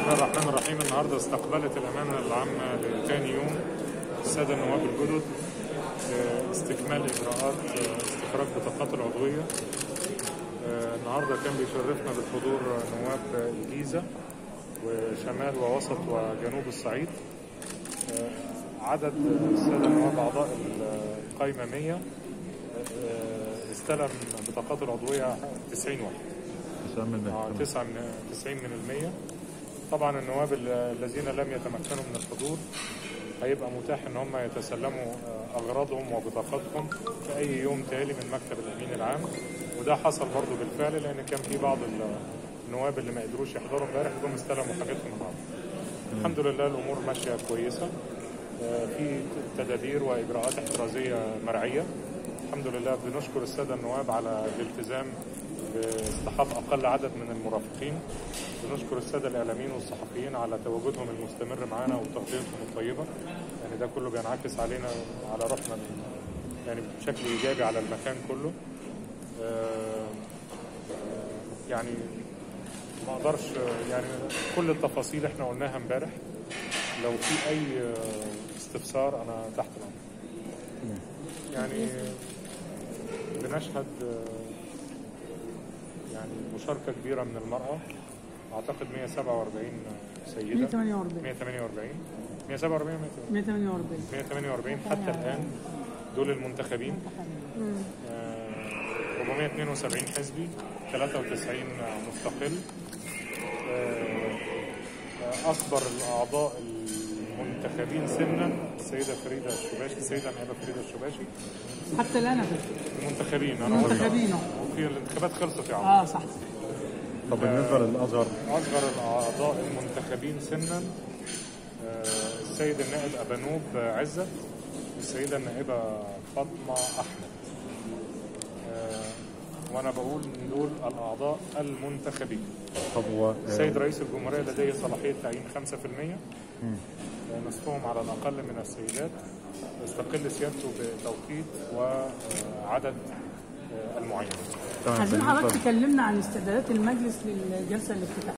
الله الرحمن الرحيم. النهارده استقبلت الأمانة العامة لثاني يوم السادة النواب الجدد لاستكمال إجراءات استخراج بطاقات العضوية. النهارده كان بيشرفنا بالحضور نواب الجيزة وشمال ووسط وجنوب الصعيد. عدد السادة النواب أعضاء القائمة 100 استلم بطاقات العضوية 90 واحد. 90 من 100. طبعا النواب الذين لم يتمكنوا من الحضور هيبقى متاح ان هم يتسلموا اغراضهم وبطاقاتهم في اي يوم تالي من مكتب الامين العام، وده حصل برضو بالفعل لان كان في بعض النواب اللي ما قدروش يحضروا امبارح جم استلموا حاجتهم النهارده. الحمد لله الامور ماشيه كويسه، في تدابير واجراءات احترازيه مرعيه. الحمد لله بنشكر الساده النواب على الالتزام باصطحاب اقل عدد من المرافقين. بنشكر الساده الاعلاميين والصحفيين على تواجدهم المستمر معنا وتغطيتهم الطيبه، يعني ده كله بينعكس علينا على روحنا يعني بشكل ايجابي على المكان كله. يعني ما اقدرش يعني كل التفاصيل احنا قلناها امبارح. لو في اي استفسار انا تحت الامر. يعني بنشهد يعني مشاركة كبيرة من المرأة، أعتقد 147 سيدة. 148 حتى الآن دول المنتخبين. 472 حزبي، 93 مستقل. أكبر الأعضاء المنتخبين سنا السيدة فريدة الشباشي، السيدة النائبة فريدة الشباشي. حتى الآن المنتخبين وفي الانتخابات خلصت يعني. صح. طب بالنسبة للأصغر؟ أصغر الأعضاء المنتخبين سنا السيد النائب أبانوب عزت، السيدة النائبة فاطمة أحمد. وأنا بقول من دول الأعضاء المنتخبين. طب السيد رئيس الجمهورية لديه صلاحية تعيين 5%، نصفهم على الأقل من السيدات، يستقل سيادته بتوقيت وعدد المعين. عايزين حضرتك تكلمنا عن استعدادات المجلس للجلسة الافتتاحية.